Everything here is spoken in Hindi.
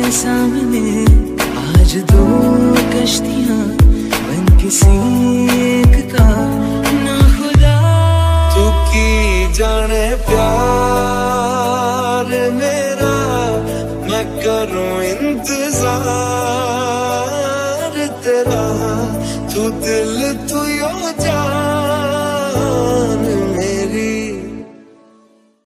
सामने आज दो कश्तियां बन किसी एक का ना खुदा। तू की जाने प्यार मेरा मैं करूं इंतजार तेरा, तू दिल तू यो जा